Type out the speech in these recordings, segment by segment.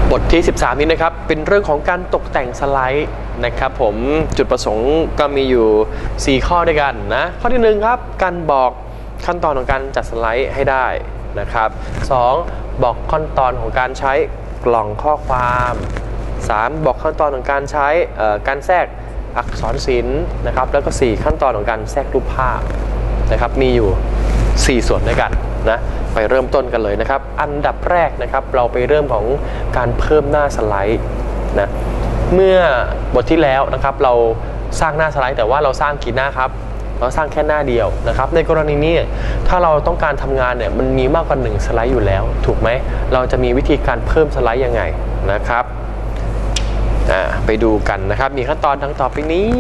บทที่13นี้นะครับเป็นเรื่องของการตกแต่งสไลด์นะครับผมจุดประสงค์ก็มีอยู่4ข้อด้วยกันนะข้อที่1ครับการบอกขั้นตอนของการจัดสไลด์ให้ได้นะครับ2บอกขั้นตอนของการใช้กล่องข้อความ3บอกขั้นตอนของการใช้การแทรกอักษรศิลป์นะครับแล้วก็4ขั้นตอนของการแทรกรูปภาพนะครับมีอยู่4ส่วนด้วยกันนะไปเริ่มต้นกันเลยนะครับอันดับแรกนะครับเราไปเริ่มของการเพิ่มหน้าสไลด์นะเมื่อบทที่แล้วนะครับเราสร้างหน้าสไลด์แต่ว่าเราสร้างกี่หน้าครับเราสร้างแค่หน้าเดียวนะครับในกรณีนี้ถ้าเราต้องการทำงานเนี่ยมันมีมากกว่า1สไลด์อยู่แล้วถูกไหมเราจะมีวิธีการเพิ่มสไลด์ยังไงนะครับไปดูกันนะครับมีขั้นตอนดังต่อไปนี้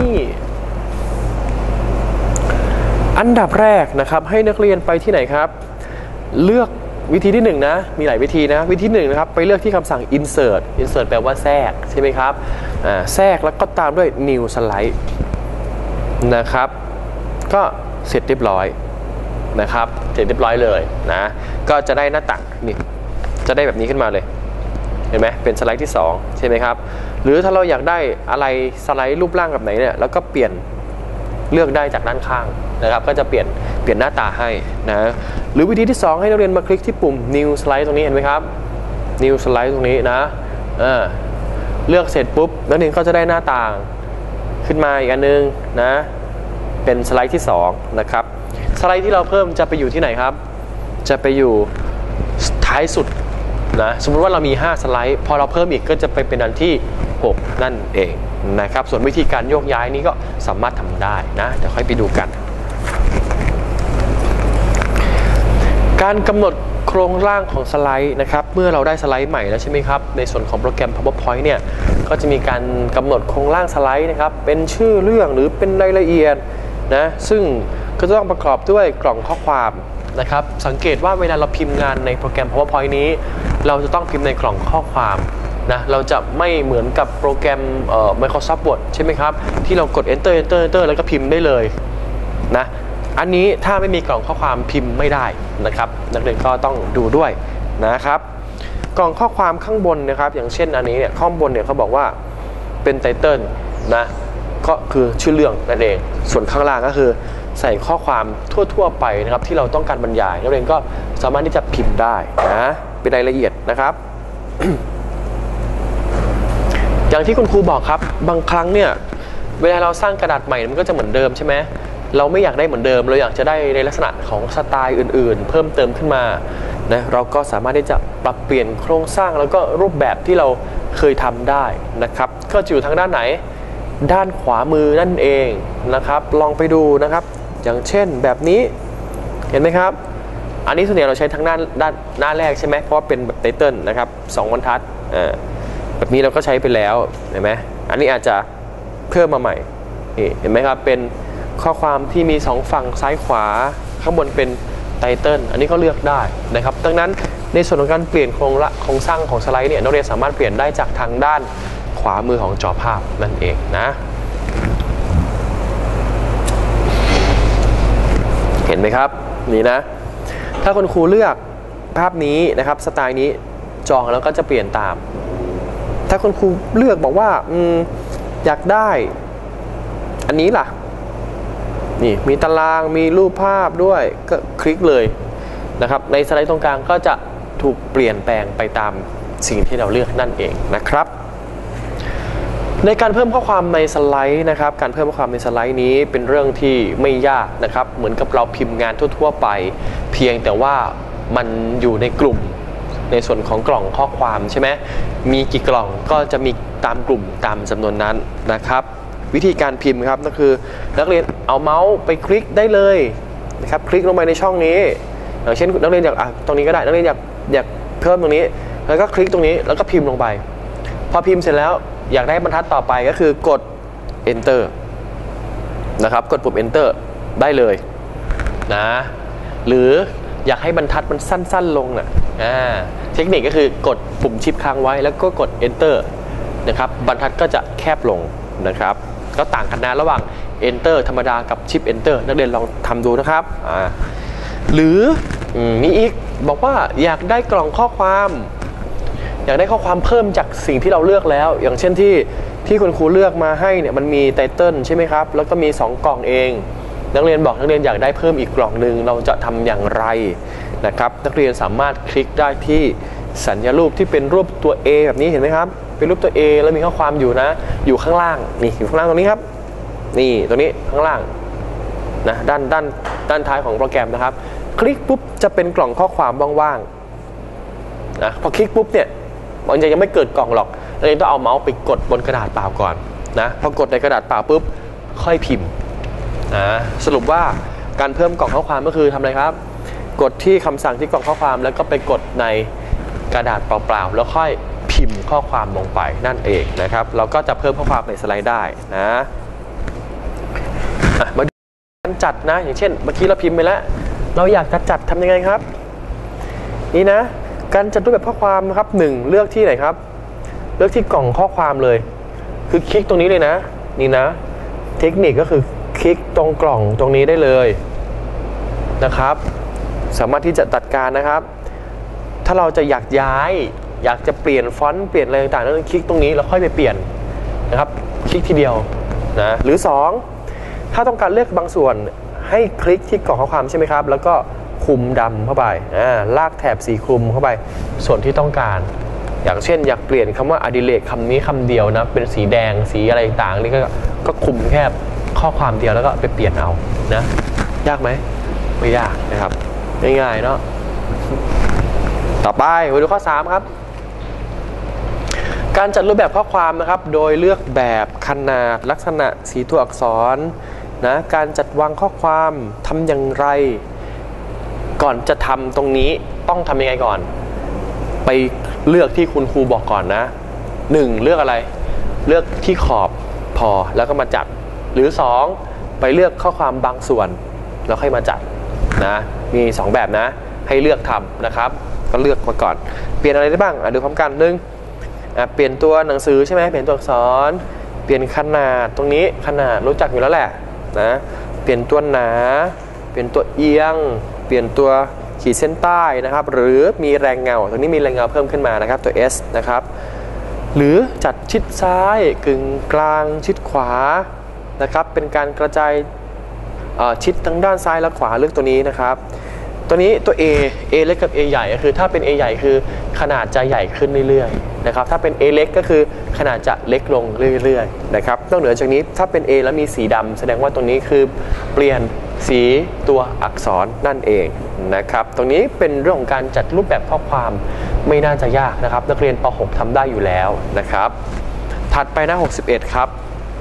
อันดับแรกนะครับให้นักเรียนไปที่ไหนครับเลือกวิธีที่1นะมีหลายวิธีนะวิธีที่1นะครับไปเลือกที่คำสั่ง insert แปลว่าแทรกใช่ไหมครับแทรกแล้วก็ตามด้วย new slide นะครับก็เสร็จเรียบร้อยนะครับเสร็จเรียบร้อยเลยนะก็จะได้หน้าต่างนี่จะได้แบบนี้ขึ้นมาเลยเห็นไหมเป็นสไลด์ที่2ใช่ไหมครับหรือถ้าเราอยากได้อะไรสไลด์รูปร่างแบบไหนเนี่ยแล้วก็เปลี่ยนเลือกได้จากด้านข้างนะครับก็จะเปลี่ยนหน้าตาให้นะหรือวิธีที่2ให้นักเรียนมาคลิกที่ปุ่ม new slide ตรงนี้เห็นไหมครับ new slide ตรงนี้นะเลือกเสร็จปุ๊บนักเรียนก็จะได้หน้าต่างขึ้นมาอีกอันนึงนะเป็นสไลด์ที่2นะครับสไลด์ที่เราเพิ่มจะไปอยู่ที่ไหนครับจะไปอยู่ท้ายสุดนะสมมติว่าเรามี5สไลด์พอเราเพิ่มอีกก็จะไปเป็นอันที่6นั่นเองนะครับส่วนวิธีการโยกย้ายนี้ก็สามารถทำได้นะเดี๋ยวค่อยไปดูกันการกำหนดโครงร่างของสไลด์นะครับเมื่อเราได้สไลด์ใหม่แล้วใช่ไหมครับในส่วนของโปรแกรม PowerPoint เนี่ยก็จะมีการกำหนดโครงร่างสไลด์นะครับเป็นชื่อเรื่องหรือเป็นรายละเอียดนะซึ่งก็จะต้องประกอบด้วยกล่องข้อความนะครับสังเกตว่าเวลาเราพิมพ์งานในโปรแกรม PowerPoint นี้เราจะต้องพิมพ์ในกล่องข้อความนะเราจะไม่เหมือนกับโปรแกรมMicrosoft Word ใช่ไหมครับที่เรากด enter แล้วก็พิมพ์ได้เลยนะอันนี้ถ้าไม่มีกล่องข้อความพิมพ์ไม่ได้นะครับนักเรียนก็ต้องดูด้วยนะครับกล่องข้อความข้างบนนะครับอย่างเช่นอันนี้เนี่ยข้างบนเนี่ยเขาบอกว่าเป็นไตเติลนะก็คือชื่อเรื่องนั่นเองส่วนข้างล่างก็คือใส่ข้อความทั่วไปนะครับที่เราต้องการบรรยายนักเรียนก็สามารถที่จะพิมพ์ได้นะเป็นรายละเอียดนะครับ อย่างที่คุณครูบอกครับบางครั้งเนี่ยเวลาเราสร้างกระดาษใหม่มันก็จะเหมือนเดิมใช่ไหมเราไม่อยากได้เหมือนเดิมเราอยากจะได้ในลักษณะของสไตล์อื่นๆเพิ่มเติมขึ้นมานะเราก็สามารถที่จะปรับเปลี่ยนโครงสร้างแล้วก็รูปแบบที่เราเคยทำได้นะครับก็จะอยู่ทางด้านไหนด้านขวามือนั่นเองนะครับลองไปดูนะครับอย่างเช่นแบบนี้เห็นไหมครับอันนี้ส่วนใหญ่เราใช้ทั้งหน้าแรกใช่ไหมเพราะว่าเป็นแบบไตเติลนะครับ2บรรทัดแบบนี้เราก็ใช้ไปแล้วเห็นไหมอันนี้อาจจะเพิ่มมาใหม่เห็นไหมครับเป็นข้อความที่มี2ฝั่งซ้ายขวาข้างบนเป็นไตเติลอันนี้ก็เลือกได้นะครับดังนั้นในส่วนของการเปลี่ยนโครงสร้างของสไลด์เนี่ยนักเรียนสามารถเปลี่ยนได้จากทางด้านขวามือของจอภาพนั่นเองนะเห็นไหมครับนี่นะถ้าคุณครูเลือกภาพนี้นะครับสไตล์นี้จอแล้วก็จะเปลี่ยนตามถ้าคุณครูเลือกบอกว่าอยากได้อันนี้ล่ะนี่มีตารางมีรูปภาพด้วยก็คลิกเลยนะครับในสไลด์ตรงกลางก็จะถูกเปลี่ยนแปลงไปตามสิ่งที่เราเลือกนั่นเองนะครับในการเพิ่มข้อความในสไลด์นะครับการเพิ่มข้อความในสไลด์นี้เป็นเรื่องที่ไม่ยากนะครับเหมือนกับเราพิมพ์งานทั่วๆไปเพียงแต่ว่ามันอยู่ในกลุ่มในส่วนของกล่องข้อความใช่ไหมมีกี่กล่องก็จะมีตามกลุ่มตามจำนวนนั้นนะครับวิธีการพิมพ์ครับก็คือนักเรียนเอาเมาส์ไปคลิกได้เลยนะครับคลิกลงไปในช่องนี้อย่างเช่นนักเรียนอยากตรงนี้ก็ได้นักเรียนอยากเพิ่มตรงนี้แล้วก็คลิกตรงนี้แล้วก็พิมพ์ลงไปพอพิมพ์เสร็จแล้วอยากได้บรรทัดต่อไปก็คือกด enter นะครับกดปุ่ม enter ได้เลยนะหรืออยากให้บรรทัดมันสั้นๆลงน่ะเทคนิคก็คือกดปุ่มชิปค้างไว้แล้วก็กด enter นะครับบรรทัดก็จะแคบลงนะครับก็ต่างกันนะระหว่าง enter ธรรมดากับชิป enter นักเรียนลองทำดูนะครับหรือมีอีกบอกว่าอยากได้กล่องข้อความอยากได้ข้อความเพิ่มจากสิ่งที่เราเลือกแล้วอย่างเช่นที่คุณครูเลือกมาให้เนี่ยมันมีไตเติลใช่ไหมครับแล้วก็มี2กล่องเองนักเรียนบอกนักเรียนอยากได้เพิ่มอีกกล่องหนึ่งเราจะทำอย่างไรนะครับนักเรียนสามารถคลิกได้ที่สัญรูปที่เป็นรูปตัว A แบบนี้เห็นไหมครับเป็นรูปตัว A แล้วมีข้อความอยู่นะอยู่ข้างล่างนี่อยู่ข้างล่างตรงนี้ครับนี่ตรงนี้ข้างล่างนะด้านท้ายของโปรแกรมนะครับคลิกปุ๊บจะเป็นกล่องข้อความว่างๆนะพอคลิกปุ๊บเนี่ยมันจะยังไม่เกิดกล่องหรอกนักเรียนต้องเอาเมาส์ไปกดบนกระดาษเปล่าก่อนนะพอกดในกระดาษเปล่าปุ๊บค่อยพิมพ์สรุปว่าการเพิ่มกล่องข้อความก็คือทำอะไรครับกดที่คำสั่งที่กล่องข้อความแล้วก็ไปกดในกระดาษเปล่าๆแล้วค่อยพิมพ์ข้อความลงไปนั่นเองนะครับเราก็จะเพิ่มข้อความในสไลด์ได้นะมาดูการจัดนะอย่างเช่นเมื่อกี้เราพิมพ์ไปแล้วเราอยากจะจัดทำยังไงครับนี่นะการจัดรูปแบบข้อความนะครับ1เลือกที่ไหนครับเลือกที่กล่องข้อความเลยคือคลิกตรงนี้เลยนะนี่นะเทคนิคก็คือคลิกตรงกล่องตรงนี้ได้เลยนะครับสามารถที่จะจัดการนะครับถ้าเราจะอยากย้ายอยากจะเปลี่ยนฟอนต์เปลี่ยนอะไรต่างๆนั้นคลิกตรงนี้แล้วค่อยไปเปลี่ยนนะครับคลิกทีเดียวนะหรือ2ถ้าต้องการเลือกบางส่วนให้คลิกที่กล่องข้อความใช่ไหมครับแล้วก็คุมดำเข้าไปลากแถบสีคลุมเข้าไปส่วนที่ต้องการอย่างเช่นอยากเปลี่ยนคำว่าอดิเรกคำนี้คำเดียวนะเป็นสีแดงสีอะไรต่างๆนี่ก็คุมแค่ข้อความเดียวแล้วก็ไปเปลี่ยนเอานะยากไหมไม่ยากนะครับง่ายๆเนาะต่อไปมาดูข้อ3ครับการจัดรูปแบบข้อความนะครับโดยเลือกแบบขนาดลักษณะสีตัวอักษรนะการจัดวางข้อความทำอย่างไรก่อนจะทำตรงนี้ต้องทำยังไงก่อนไปเลือกที่คุณครูบอกก่อนนะ1เลือกอะไรเลือกที่ขอบพอแล้วก็มาจัดหรือ2ไปเลือกข้อความบางส่วนแล้วค่อยมาจัดนะมี2แบบนะให้เลือกทำนะครับก็เลือกมาก่อนเปลี่ยนอะไรได้บ้างดูพร้อมกันเปลี่ยนตัวหนังสือใช่ไหมเปลี่ยนตัวอักษรเปลี่ยนขนาดตรงนี้ขนาดรู้จักอยู่แล้วแหละนะเปลี่ยนตัวหนาเปลี่ยนตัวเอียงเปลี่ยนตัวขีดเส้นใต้นะครับหรือมีแรงเงาตรงนี้มีแรงเงาเพิ่มขึ้นมานะครับตัว S นะครับหรือจัดชิดซ้ายกึ่งกลางชิดขวานะครับเป็นการกระจายชิดทั้งด้านซ้ายและขวาเลือกตัวนี้นะครับตัวนี้ตัว A เล็กกับ A ใหญ่ก็คือถ้าเป็น A ใหญ่คือขนาดจะใหญ่ขึ้นเรื่อยๆนะครับถ้าเป็น A เล็กก็คือขนาดจะเล็กลงเรื่อยๆนะครับนอกเหนือจากนี้ถ้าเป็น A แล้วมีสีดำแสดงว่าตรงนี้คือเปลี่ยนสีตัวอักษรนั่นเองนะครับตรงนี้เป็นเรื่องของการจัดรูปแบบข้อความไม่น่าจะยากนะครับนักเรียนป .6 ทำได้อยู่แล้วนะครับถัดไปหน้า61ครับ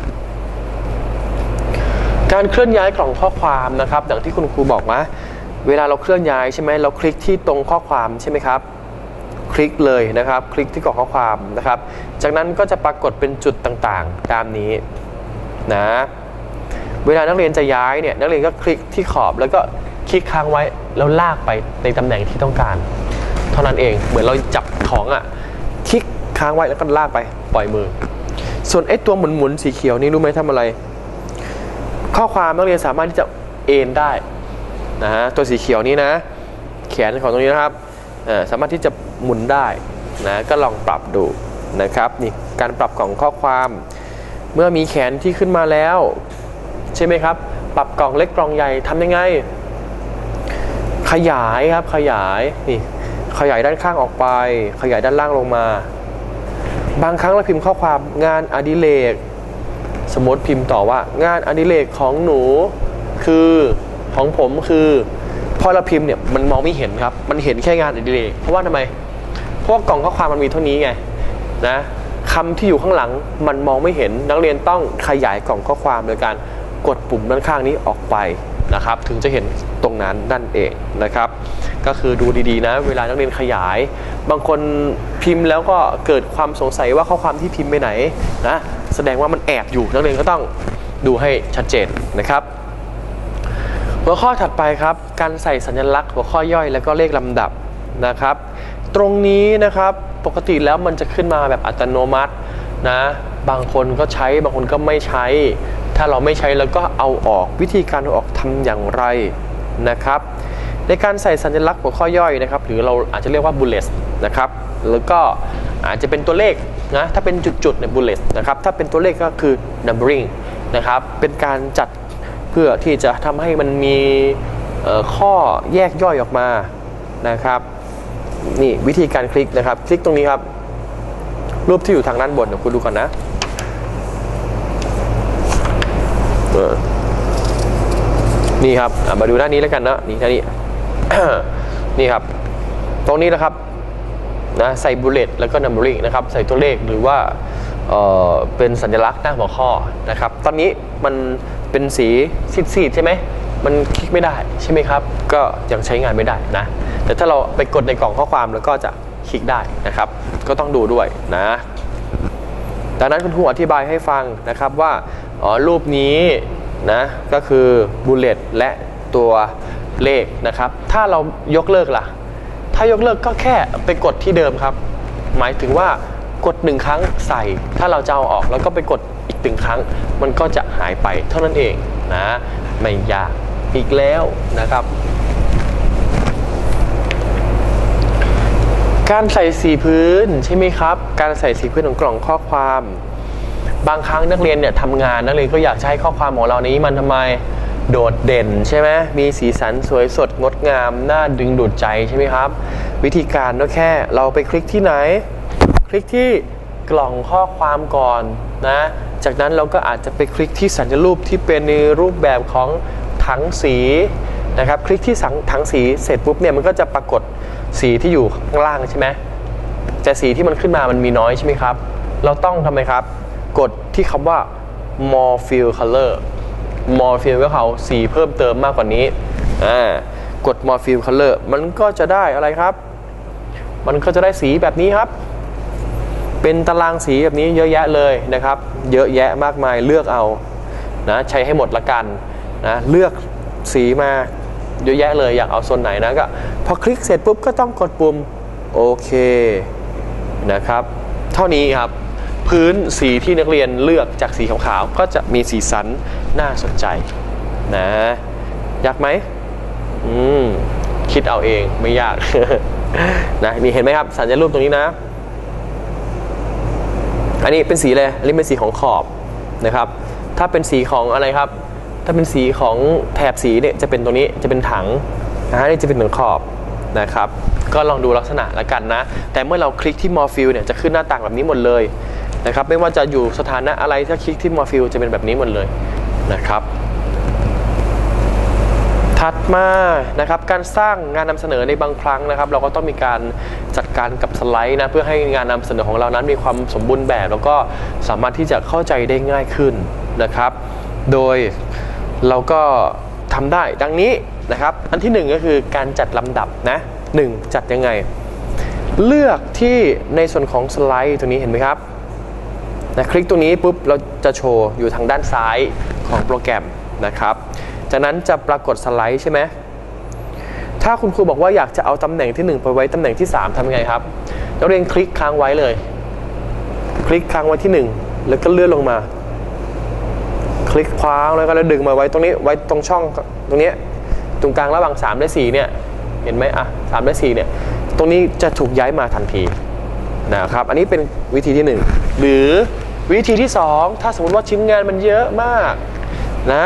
การเคลื่อนย้ายกล่องข้อความนะครับอย่างที่คุณครูบอกนะเวลาเราเคลื่อนย้ายใช่ไหมเราคลิกที่ตรงข้อความใช่ไหมครับคลิกเลยนะครับคลิกที่กล่องข้อความนะครับจากนั้นก็จะปรากฏเป็นจุดต่างๆตามนี้นะเวลานักเรียนจะย้ายเนี่ยนักเรียนก็คลิกที่ขอบแล้วก็คลิกค้างไว้แล้วลากไปในตำแหน่งที่ต้องการเท่านั้นเองเหมือนเราจับของคลิกค้างไว้แล้วก็ลากไปปล่อยมือส่วนไอ้ตัวหมุนๆสีเขียวนี่รู้ไหมทำอะไรข้อความนักเรียนสามารถที่จะเอนได้นะตัวสีเขียวนี้นะแขนของตรงนี้นะครับสามารถที่จะหมุนได้นะก็ลองปรับดูนะครับนี่การปรับกล่องข้อความเมื่อมีแขนที่ขึ้นมาแล้วใช่ไหมครับปรับกล่องเล็กกล่องใหญ่ทำยังไงขยายครับขยายนี่ขยายด้านข้างออกไปขยายด้านล่างลงมาบางครั้งเราพิมพ์ข้อความงานอดิเรกสมมติพิมพ์ต่อว่างานอดิเรกของหนูคือของผมคือพอเราพิมพ์เนี่ยมันมองไม่เห็นครับมันเห็นแค่งานอดิเรกเพราะว่าทำไมเพราะกล่องข้อความมันมีเท่านี้ไงนะคำที่อยู่ข้างหลังมันมองไม่เห็นนักเรียนต้องขยายกล่องข้อความโดยการกดปุ่มด้านข้างนี้ออกไปนะครับถึงจะเห็นตรงนั้นนั่นเองนะครับก็คือดูดีๆนะเวลานักเรียนขยายบางคนพิมพ์แล้วก็เกิดความสงสัยว่าข้อความที่พิมพ์ไปไหนนะแสดงว่ามันแอบอยู่นักเรียนก็ต้องดูให้ชัดเจนนะครับหัวข้อถัดไปครับการใส่สัญลักษณ์หัวข้อย่อยแล้วก็เลขลำดับนะครับตรงนี้นะครับปกติแล้วมันจะขึ้นมาแบบอัตโนมัตินะบางคนก็ใช้บางคนก็ไม่ใช้ถ้าเราไม่ใช้แล้วก็เอาออกวิธีการเอาออกทำอย่างไรนะครับในการใส่สัญลักษณ์หัวข้อย่อยนะครับหรือเราอาจจะเรียกว่า bullet นะครับแล้วก็อาจจะเป็นตัวเลขนะถ้าเป็นจุดๆใน bullet นะครับถ้าเป็นตัวเลขก็คือ numbering นะครับเป็นการจัดเพื่อที่จะทำให้มันมีข้อแยกย่อยออกมานะครับนี่วิธีการคลิกนะครับคลิกตรงนี้ครับรูปที่อยู่ทางด้านบนเดี๋ยวคุณดูก่อนนะนี่ครับมาดูด้านนี้แล้วกันนะนี่ด้านนี้ นี่ครับตรงนี้นะครับนะใส่ bullet แล้วก็ numbering นะครับใส่ตัวเลขหรือว่าเป็นสัญลักษณ์หน้าหัวข้อนะครับตอนนี้มันเป็นสีซีดๆใช่ไหมมันคลิกไม่ได้ใช่ไหมครับก็ยังใช้งานไม่ได้นะแต่ถ้าเราไปกดในกล่องข้อความแล้วก็จะคลิกได้นะครับก็ต้องดูด้วยนะดังนั้นคุณครูอธิบายให้ฟังนะครับว่ารูปนี้นะก็คือ bullet และตัวเลขนะครับถ้าเรายกเลิกล่ะถ้ายกเลิกก็แค่ไปกดที่เดิมครับหมายถึงว่ากด1ครั้งใส่ถ้าเราจะเอาออกแล้วก็ไปกดอีก1ครั้งมันก็จะหายไปเท่านั้นเองนะไม่ยากอีกแล้วนะครับการใส่สีพื้นใช่ไหมครับการใส่สีพื้นของกล่องข้อความบางครั้งนักเรียนเนี่ยทำงานนักเรียนก็อยากใช้ข้อความของเรานี้มันทำไมโดดเด่นใช่ไหมมีสีสันสวยสดงดงามน่าดึงดูดใจใช่ไหมครับวิธีการก็แค่เราไปคลิกที่ไหนคลิกที่กล่องข้อความก่อนนะจากนั้นเราก็อาจจะไปคลิกที่สัญลักษณ์ที่เป็นในรูปแบบของถังสีนะครับคลิกที่ถังสีเสร็จปุ๊บเนี่ยมันก็จะปรากฏสีที่อยู่ข้างล่างใช่ไหมแต่สีที่มันขึ้นมามันมีน้อยใช่ไหมครับเราต้องทำไมครับกดที่คำว่า more fill color more fill ก็เขาสีเพิ่มเติมมากกว่านี้กด more fill color มันก็จะได้อะไรครับมันก็จะได้สีแบบนี้ครับเป็นตารางสีแบบนี้เยอะแยะเลยนะครับเยอะแยะมากมายเลือกเอานะใช้ให้หมดละกันนะเลือกสีมาเยอะแยะเลยอยากเอาโซนไหนนะก็พอคลิกเสร็จปุ๊บก็ต้องกดปุ่มโอเคนะครับเท่านี้ครับพื้นสีที่นักเรียนเลือกจากสีขาวๆก็จะมีสีสันน่าสนใจนะยากไหมคิดเอาเองไม่ยาก นะนี่เห็นไหมครับสัญลักษณ์รูปตรงนี้นะอันนี้เป็นสีอะไรอันนี้เป็นสีของขอบนะครับถ้าเป็นสีของอะไรครับถ้าเป็นสีของแถบสีเนี่ยจะเป็นตรงนี้จะเป็นถังนี่จะเป็นเหมือนขอบนะครับก็ลองดูลักษณะละกันนะแต่เมื่อเราคลิกที่ more fill เนี่ยจะขึ้นหน้าต่างแบบนี้หมดเลยนะครับไม่ว่าจะอยู่สถานะอะไรถ้าคลิกที่ more fill จะเป็นแบบนี้หมดเลยนะครับถัดมานะครับการสร้างงานนำเสนอในบางครั้งนะครับเราก็ต้องมีการจัดการกับสไลด์นะเพื่อให้งานนำเสนอของเรานั้นมีความสมบูรณ์แบบแล้วก็สามารถที่จะเข้าใจได้ง่ายขึ้นนะครับโดยเราก็ทำได้ดังนี้นะครับอันที่1ก็คือการจัดลำดับนะ1จัดยังไงเลือกที่ในส่วนของสไลด์ตัวนี้เห็นไหมครับนะคลิกตรงนี้ปุ๊บเราจะโชว์อยู่ทางด้านซ้ายของโปรแกรมนะครับจากนั้นจะปรากฏสไลด์ใช่ไหมถ้าคุณครูบอกว่าอยากจะเอาตำแหน่งที่1ไปไว้ตำแหน่งที่3ทำยังไงครับนักเรียนคลิกค้างไว้เลยคลิกค้างไว้ที่1แล้วก็เลื่อนลงมาคลิกคว้างแล้วก็ดึงมาไว้ตรงนี้ไว้ตรงช่องตรงนี้ตรงกลางระหว่าง3และ4เนี่ยเห็นไหม3และ4เนี่ยตรงนี้จะถูกย้ายมาทันทีนะครับอันนี้เป็นวิธีที่1หรือวิธีที่2ถ้าสมมติว่าชิ้นงานมันเยอะมากนะ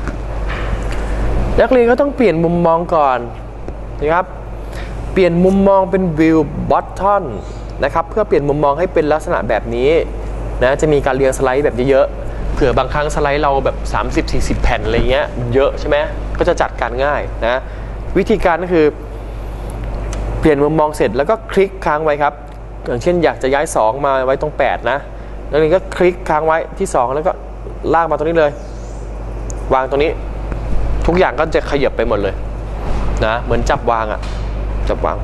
นักเรียนก็ต้องเปลี่ยนมุมมองก่อนนะครับเปลี่ยนมุมมองเป็น view button นะครับเพื่อเปลี่ยนมุมมองให้เป็นลักษณะแบบนี้นะจะมีการเรียงสไลด์แบบเยอะๆเผื่อบางครั้งสไลด์เราแบบ30-40 แผ่นอะไรเงี้ยมันเยอะใช่ไหมก็จะจัดการง่ายนะวิธีการก็คือเปลี่ยนมุมมองเสร็จแล้วก็คลิกค้างไว้ครับอย่างเช่นอยากจะย้าย2มาไว้ตรง8นะนักเรียนก็คลิกค้างไว้ที่2แล้วก็ลากมาตรงนี้เลยวางตรงนี้ทุกอย่างก็จะขยับไปหมดเลยนะเหมือนจับวางจับวาง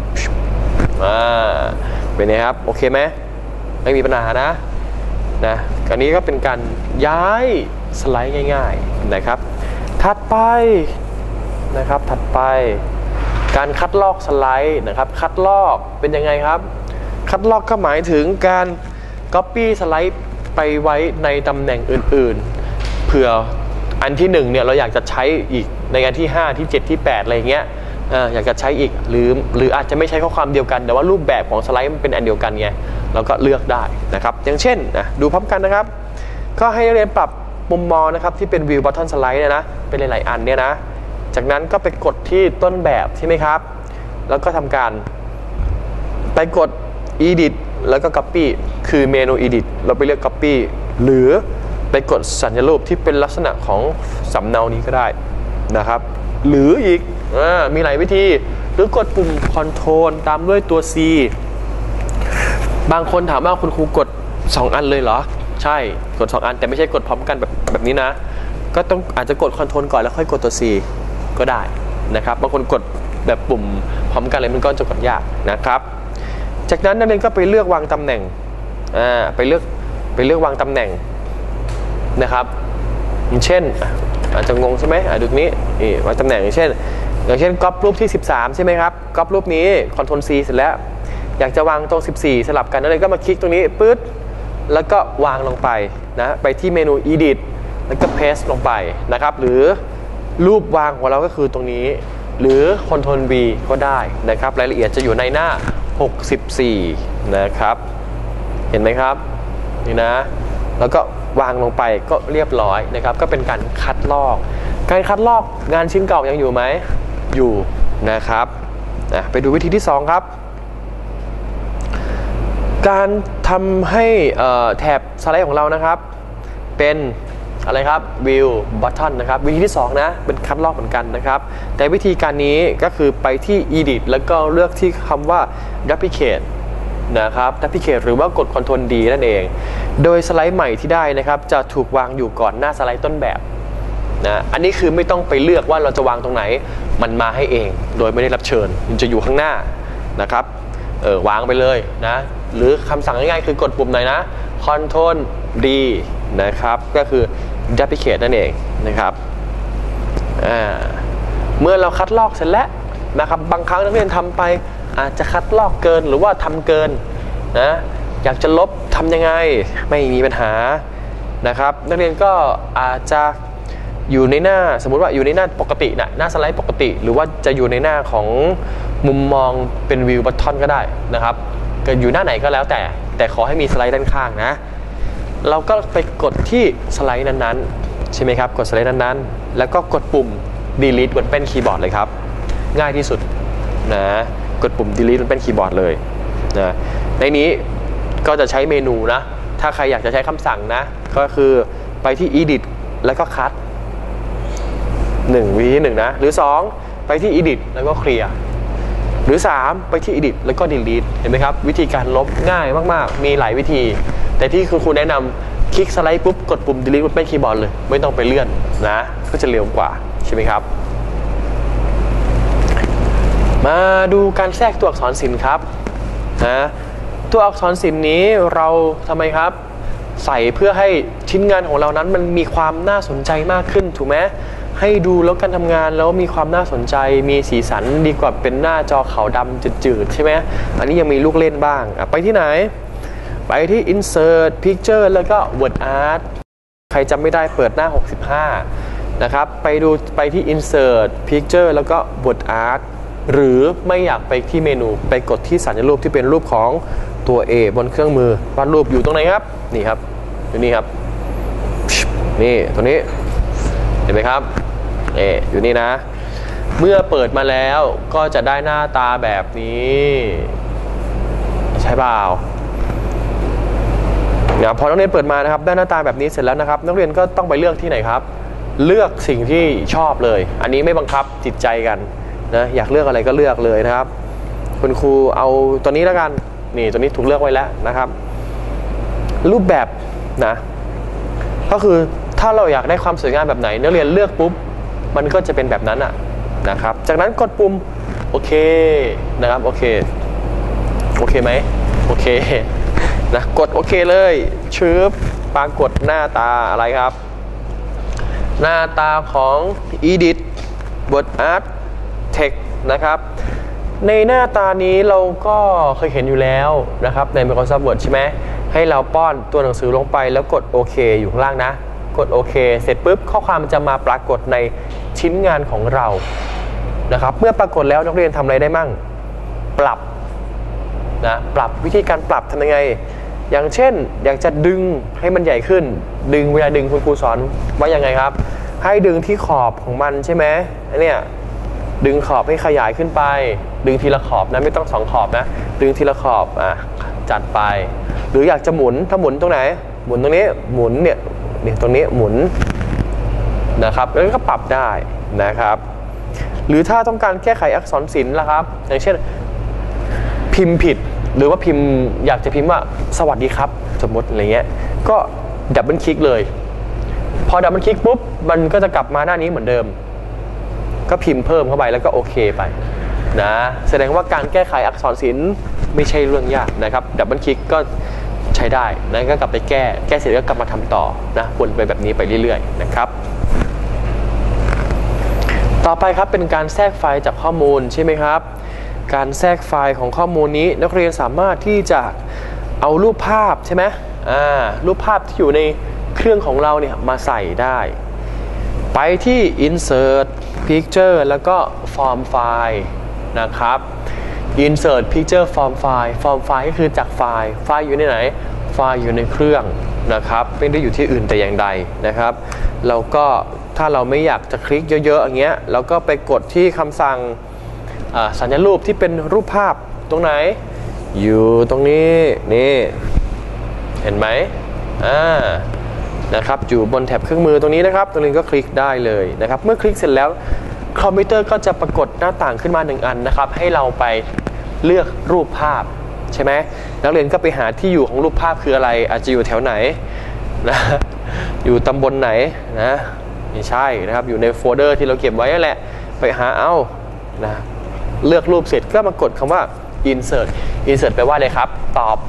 เป็นไงครับโอเคไหมไม่มีปัญหานะอันนี้ก็เป็นการย้ายสไลด์ง่ายๆนะครับถัดไปนะครับถัดไปการคัดลอกสไลด์นะครับคัดลอกเป็นยังไงครับคัดลอกก็หมายถึงการ Copy สไลด์ไปไว้ในตำแหน่งอื่นๆเผื่ออันที่1เนี่ยเราอยากจะใช้อีกในอันที่5ที่7ที่8อะไรเงี้ยอยากจะใช้อีกหรืออาจจะไม่ใช้ข้อความเดียวกันแต่ว่ารูปแบบของสไลด์มันเป็นอันเดียวกันไงเราก็เลือกได้นะครับอย่างเช่นดูพร้อมกันนะครับก็ให้นักเรียนปรับมุมมองนะครับที่เป็นวิวบัตทอนสไลด์เนี่ยนะเป็นหลายๆอันเนี่ยนะจากนั้นก็ไปกดที่ต้นแบบใช่ไหมครับแล้วก็ทำการไปกด edit แล้วก็ copy คือเมนู edit เราไปเลือก copy หรือไปกดสัญรูปที่เป็นลักษณะของสำเนานี้ก็ได้นะครับหรืออีกมีหลายวิธีหรือกดปุ่ม Control ตามด้วยตัว C บางคนถามว่าคุณครูกด2อันเลยเหรอใช่กด2อันแต่ไม่ใช่กดพร้อมกันแบบนี้นะก็ต้องอาจจะกด Control ก่อนแล้วค่อยกดตัว C ก็ได้นะครับบางคนกดแบบปุ่มพร้อมกันเลยมันก็จะกดยากนะครับจากนั้นนักเรียนก็ไปเลือกวางตำแหน่งไปเลือกวางตำแหน่งนะครับอย่างเช่นอาจจะงงใช่ไหมดูตรงนี้วางตำแหน่งอย่างเช่นก๊อปรูปที่13ใช่ไหมครับก๊อปรูปนี้ Ctrl C เสร็จแล้วอยากจะวางตรง14สลับกันนักเรียนก็มาคลิกตรงนี้ปึ๊ดแล้วก็วางลงไปนะไปที่เมนู Edit แล้วก็ Paste ลงไปนะครับหรือรูปวางของเราก็คือตรงนี้หรือ Ctrl V ก็ได้นะครับรายละเอียดจะอยู่ในหน้า64นะครับเห็นไหมครับนี่นะแล้วก็วางลงไปก็เรียบร้อยนะครับก็เป็นการคัดลอกงานชิ้นเก่ายังอยู่ไหมอยู่นะครับไปดูวิธีที่2ครับการทำให้แถบสไลด์ของเรานะครับเป็นอะไรครับ View Button นะครับวิธีที่2นะเป็นคัดลอกเหมือนกันนะครับแต่วิธีการนี้ก็คือไปที่ Edit แล้วก็เลือกที่คำว่า Duplicate นะครับ Duplicate หรือว่ากด Ctrl D นั่นเองโดยสไลด์ใหม่ที่ได้นะครับจะถูกวางอยู่ก่อนหน้าสไลด์ต้นแบบนะอันนี้คือไม่ต้องไปเลือกว่าเราจะวางตรงไหนมันมาให้เองโดยไม่ได้รับเชิญมันจะอยู่ข้างหน้านะครับวางไปเลยนะหรือคำสั่งง่ายๆคือกดปุ่มไหนนะ Ctrl D นะครับก็คือ Duplicate นั่นเองนะครับเมื่อเราคัดลอกเสร็จแล้วนะครับบางครั้งนักเรียนทำไปอาจจะคัดลอกเกินหรือว่าทำเกินนะอยากจะลบทำยังไงไม่มีปัญหานะครับนักเรียนก็อาจจะอยู่ในหน้าสมมุติว่าอยู่ในหน้าปกตินะหน้าสไลด์ปกติหรือว่าจะอยู่ในหน้าของมุมมองเป็นวิวบัตทอนก็ได้นะครับก็อยู่หน้าไหนก็แล้วแต่ขอให้มีสไลด์ด้านข้างนะเราก็ไปกดที่สไลด์นั้นๆใช่ไหมครับกดสไลด์นั้นๆแล้วก็กดปุ่ม delete บนแป้นคีย์บอร์ดเลยครับง่ายที่สุดนะกดปุ่ม delete บนแป้นคีย์บอร์ดเลยนะในนี้ก็จะใช้เมนูนะถ้าใครอยากจะใช้คำสั่งนะก็คือไปที่ edit แล้วก็ cut วิธีที่1นะหรือ2ไปที่ edit แล้วก็ clear หรือ3ไปที่ edit แล้วก็ delete เห็นไหมครับวิธีการลบง่ายมากๆมีหลายวิธีแต่ที่คุณครูแนะนำคลิกสไลด์ปุ๊บกดปุ่ม delete บนแป้นคีย์บอร์ดเลยไม่ต้องไปเลื่อนนะก็จะเร็วกว่าใช่ไหมครับมาดูการแทรกตัวอักษรศิลป์ครับนะตัวอักษรศิลป์นี้เราทำไมครับใส่เพื่อให้ชิ้นงานของเรานั้นมันมีความน่าสนใจมากขึ้นถูกไหมให้ดูแล้วการทำงานแล้วมีความน่าสนใจมีสีสันดีกว่าเป็นหน้าจอขาวดำจืดๆใช่ไหมอันนี้ยังมีลูกเล่นบ้างไปที่ไหนไปที่ Insert Picture แล้วก็ Word Art ใครจำไม่ได้เปิดหน้า65นะครับไปที่ Insert Picture แล้วก็ Word Art หรือไม่อยากไปที่เมนูไปกดที่สัญรูปที่เป็นรูปของตัว A บนเครื่องมือวาดรูปอยู่ตรงไหนครับนี่ครับอยู่นี่ครับนี่ตรงนี้เห็นไหมครับอยู่นี่นะเมื่อเปิดมาแล้วก็จะได้หน้าตาแบบนี้ใช่เปล่าพอนักเรียนเปิดมานะครับได้หน้าตาแบบนี้เสร็จแล้วนะครับนักเรียนก็ต้องไปเลือกที่ไหนครับเลือกสิ่งที่ชอบเลยอันนี้ไม่บังคับจิตใจกันนะอยากเลือกอะไรก็เลือกเลยนะครับคุณครูเอาตัวนี้แล้วกันนี่ตัวนี้ถูกเลือกไว้แล้วนะครับรูปแบบนะก็คือถ้าเราอยากได้ความสวยงามแบบไหนนักเรียนเลือกปุ๊บมันก็จะเป็นแบบนั้นนะครับจากนั้นกดปุ่มโอเคนะครับโอเคไหมโอเคนะกดโอเคเลยชืบปรากฏหน้าตาอะไรครับหน้าตาของ Edit Word Art Text นะครับในหน้าตานี้เราก็เคยเห็นอยู่แล้วนะครับใน Microsoft Word ใช่ไหมให้เราป้อนตัวหนังสือลงไปแล้วกดโอเคอยู่ข้างล่างนะกดโอเคเสร็จปุ๊บข้อความจะมาปรากฏในชิ้นงานของเรานะครับเมื่อปรากฏแล้วนักเรียนทำอะไรได้มั่งปรับนะปรับวิธีการปรับทำยังไงอย่างเช่นอยากจะดึงให้มันใหญ่ขึ้นดึงเวลาดึงคุณครูสอนว่ายังไงครับให้ดึงที่ขอบของมันใช่ไหมเนี่ยดึงขอบให้ขยายขึ้นไปดึงทีละขอบนะไม่ต้อง2ขอบนะดึงทีละขอบจัดไปหรืออยากจะหมุนถ้าหมุนตรงไหนหมุนตรงนี้หมุนเนี่ยตรงนี้หมุนนะครับแล้วก็ปรับได้นะครับหรือถ้าต้องการแก้ไขอักษรศิลป์ล่ะครับอย่างเช่นพิมพ์ผิดหรือว่าพิมพ์อยากจะพิมพ์ว่าสวัสดีครับสมมติอะไรเงี้ยก็ดับเบิลคลิกเลยพอดับเบิลคลิกปุ๊บมันก็จะกลับมาหน้านี้เหมือนเดิมก็พิมพ์เพิ่มเข้าไปแล้วก็โอเคไปนะแสดงว่าการแก้ไขอักษรศิลป์ไม่ใช่เรื่องยากนะครับดับเบิลคลิกก็ใช้ได้นะก็กลับไปแก้เสร็จก็กลับมาทำต่อนะวนไปแบบนี้ไปเรื่อยๆนะครับต่อไปครับเป็นการแทรกไฟล์จากข้อมูลใช่ไหมครับการแทรกไฟล์ของข้อมูลนี้นักเรียนสามารถที่จะเอารูปภาพใช่ไหมรูปภาพที่อยู่ในเครื่องของเราเนี่ยมาใส่ได้ไปที่ insert picture แล้วก็ form file นะครับ insert picture form file ก็คือจากไฟล์อยู่ในไหนไฟล์อยู่ในเครื่องนะครับไม่ได้อยู่ที่อื่นแต่อย่างใดนะครับแล้วก็ถ้าเราไม่อยากจะคลิกเยอะๆอย่างเงี้ยเราก็ไปกดที่คำสั่งสัญรูปที่เป็นรูปภาพตรงไหนอยู่ตรงนี้นี่เห็นไหมนะครับอยู่บนแถบเครื่องมือตรงนี้นะครับตรงนี้ก็คลิกได้เลยนะครับเมื่อคลิกเสร็จแล้วคอมพิวเตอร์ก็จะปรากฏหน้าต่างขึ้นมา1อันนะครับให้เราไปเลือกรูปภาพใช่ไหมนักเรียนก็ไปหาที่อยู่ของรูปภาพคืออะไรอาจจะอยู่แถวไหนนะอยู่ตำบลไหนนะไม่ใช่นะครับอยู่ในโฟลเดอร์ที่เราเก็บไว้นั่นแหละไปหาเอานะเลือกรูปเสร็จก็มากดคำว่า insert แปลว่าอะไรครับตอบ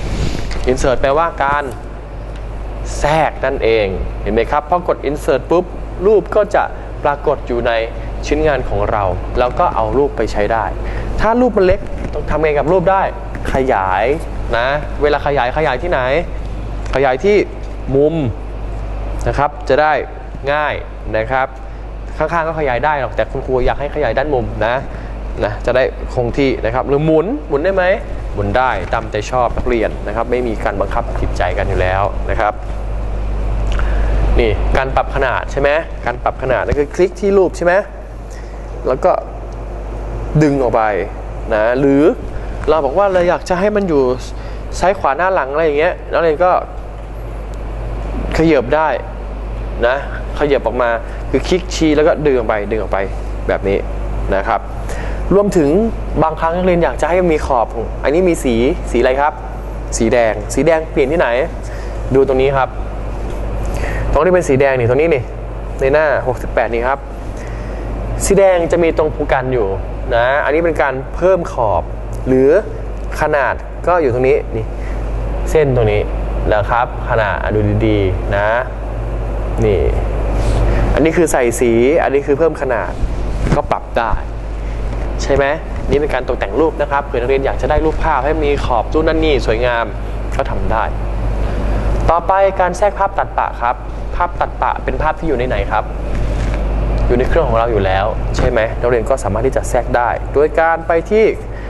insert แปลว่าการแทรกนั่นเองเห็นไหมครับพอกด insert ปุ๊บรูปก็จะปรากฏอยู่ในชิ้นงานของเราแล้วก็เอารูปไปใช้ได้ถ้ารูปมันเล็กต้องทำไงกับรูปได้ขยายนะเวลาขยายที่ไหนขยายที่มุมนะครับจะได้ง่ายนะครับข้างๆก็ขยายได้หรอกแต่คุณครูอยากให้ขยายด้านมุมนะจะได้คงที่นะครับหรือหมุนได้ไหมหมุนได้ตามใจชอบนักเรียนนะครับไม่มีการบังคับจิตใจกันอยู่แล้วนะครับนี่การปรับขนาดใช่ไหมการปรับขนาดนั่นคือคลิกที่รูปใช่ไหมแล้วก็ดึงออกไปนะหรือเราบอกว่าเราอยากจะให้มันอยู่ซ้ายขวาหน้าหลังอะไรอย่างเงี้ยนักเรียนก็ขยับได้นะขยับออกมาคือคลิกชี้แล้วก็ดึงออกไปแบบนี้นะครับรวมถึงบางครั้งนักเรียนอยากจะให้มีขอบอันนี้มีสีอะไรครับสีแดงเปลี่ยนที่ไหนดูตรงนี้ครับตรงที่เป็นสีแดงนี่ตรงนี้นี่ในหน้า68นี่ครับสีแดงจะมีตรงภูกันอยู่นะอันนี้เป็นการเพิ่มขอบหรือขนาดก็อยู่ตรงนี้นี่เส้นตรงนี้นะครับขนาดดูดีๆนะนี่อันนี้คือใส่สีอันนี้คือเพิ่มขนาดก็ปรับได้ใช่ไหมนี่เป็นการตกแต่งรูปนะครับเผื่อนักเรียนอยากจะได้รูปภาพให้มีขอบตู้นั่นนี่สวยงามก็ทำได้ต่อไปการแทรกภาพตัดปะครับภาพตัดปะเป็นภาพที่อยู่ในไหนครับอยู่ในเครื่องของเราอยู่แล้วใช่ไหมนักเรียนก็สามารถที่จะแทรกได้โดยการไปที่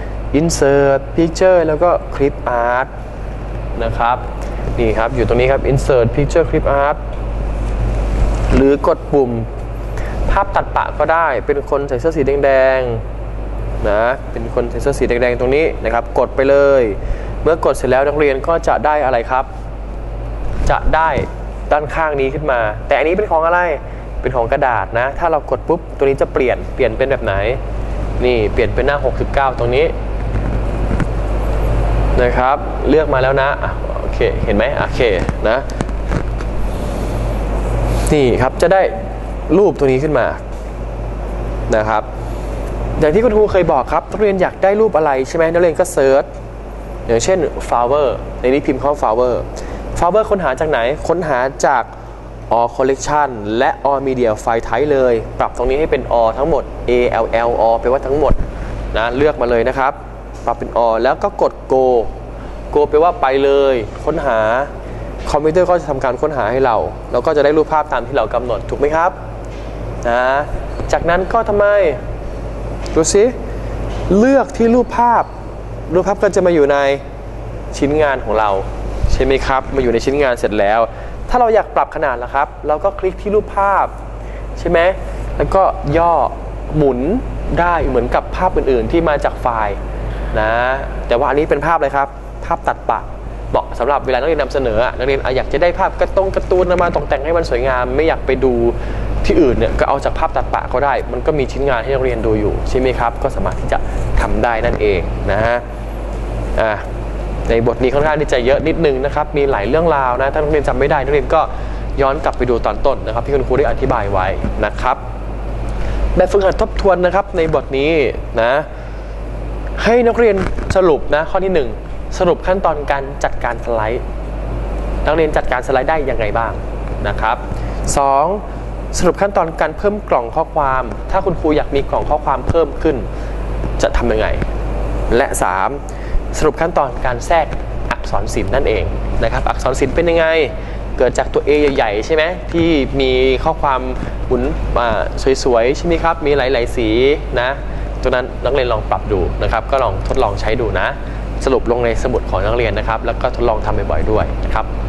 insert picture แล้วก็ clip art นะครับนี่ครับอยู่ตรงนี้ครับ insert picture clip art หรือกดปุ่มภาพตัดปะก็ได้เป็นคนใส่เสื้อสีแดงๆนะเป็นคนใส่เสื้อสีแดงๆตรงนี้นะครับกดไปเลยเมื่อกดเสร็จแล้วนักเรียนก็จะได้อะไรครับจะได้ด้านข้างนี้ขึ้นมาแต่อันนี้เป็นของอะไรเป็นของกระดาษนะถ้าเรากดปุ๊บตัวนี้จะเปลี่ยนเป็นแบบไหนนี่เปลี่ยนเป็นหน้า69ตรงนี้นะครับเลือกมาแล้วนะโอเคเห็นไหมโอเคนะนี่ครับจะได้รูปตัวนี้ขึ้นมานะครับอย่างที่คุณครูเคยบอกครับนักเรียนอยากได้รูปอะไรใช่ไหมนักเรียนก็เซิร์ชอย่างเช่น flower ในนี้พิมพ์เข้า flower ค้นหาจากไหนค้นหาจาก all collection และ all media file type เลยปรับตรงนี้ให้เป็น all ทั้งหมด all all แปลว่าทั้งหมดนะเลือกมาเลยนะครับปรับเป็น all แล้วก็กด go แปลว่าไปเลยค้นหาคอมพิวเตอร์ก็จะทำการค้นหาให้เราแล้วก็จะได้รูปภาพตามที่เรากำหนดถูกไหมครับนะจากนั้นก็ทำไมดูสิเลือกที่รูปภาพรูปภาพก็จะมาอยู่ในชิ้นงานของเราใช่ไหมครับมาอยู่ในชิ้นงานเสร็จแล้วถ้าเราอยากปรับขนาดล่ะครับเราก็คลิกที่รูปภาพใช่ไหมแล้วก็ย่อหมุนได้เหมือนกับภาพอื่นๆที่มาจากไฟล์นะแต่ว่าอันนี้เป็นภาพอะไรครับภาพตัดปะเหมาะสำหรับเวลานักเรียนนำเสนอนักเรียนอยากจะได้ภาพการ์ตูนมาตกแต่งให้มันสวยงามไม่อยากไปดูที่อื่นเนี่ยก็เอาจากภาพตัดปะก็ได้มันก็มีชิ้นงานให้นักเรียนดูอยู่ใช่ไหมครับก็สามารถที่จะทำได้นั่นเองนะฮะในบทนี้ค่อนข้างที่จะเยอะนิดนึงนะครับมีหลายเรื่องราวนะถ้านักเรียนจำไม่ได้นักเรียนก็ย้อนกลับไปดูตอนต้นนะครับที่คุณครูได้อธิบายไว้นะครับแบบฝึกหัดทบทวนนะครับในบทนี้นะให้นักเรียนสรุปนะข้อที่1สรุปขั้นตอนการจัดการสไลด์นักเรียนจัดการสไลด์ได้ยังไงบ้างนะครับ2สรุปขั้นตอนการเพิ่มกล่องข้อความถ้าคุณครูอยากมีกล่องข้อความเพิ่มขึ้นจะทำยังไงและ3สรุปขั้นตอนการแทรกอักษรศิลป์นั่นเองนะครับอักษรศิลป์เป็นยังไงเกิดจากตัว A ใหญ่ๆใช่ไหมที่มีข้อความหมุนสวยๆใช่ไหมครับมีหลายๆสีนะตัวนั้นนักเรียนลองปรับดูนะครับก็ลองทดลองใช้ดูนะสรุปลงในสมุดของนักเรียนนะครับแล้วก็ทดลองทำบ่อยๆด้วยนะครับ